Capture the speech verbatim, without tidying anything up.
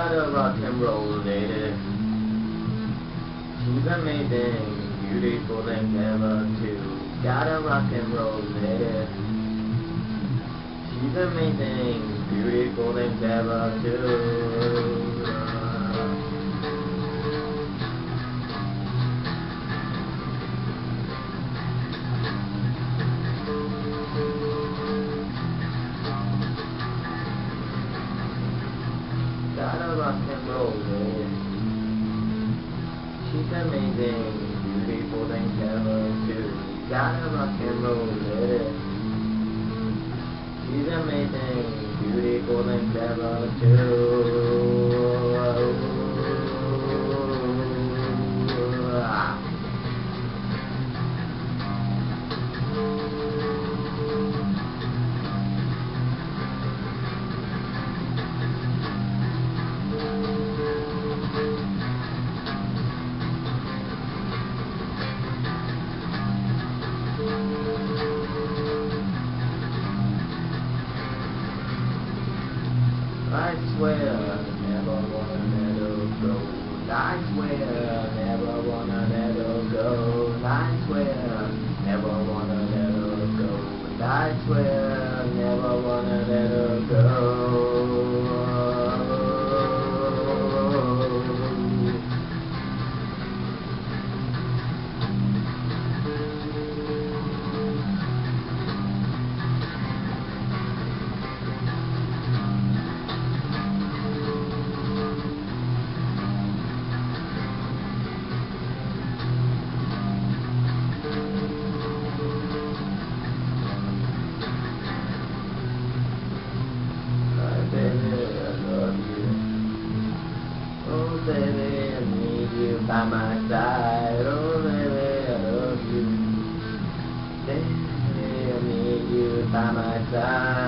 Gotta rock and roll lady. She's amazing, beautiful and clever too. Gotta rock and roll lady. She's amazing, beautiful and clever too. Gotta rock and roll it. She's amazing, beautiful and clever too. Gotta rock and roll it. She's amazing, beautiful and clever too. I swear, never wanna let her go. I swear, never wanna let her go. I swear, never wanna let her go. I swear, never wanna let her go. Oh baby, I need you by my side. Oh baby, I love you. Baby, I need you by my side.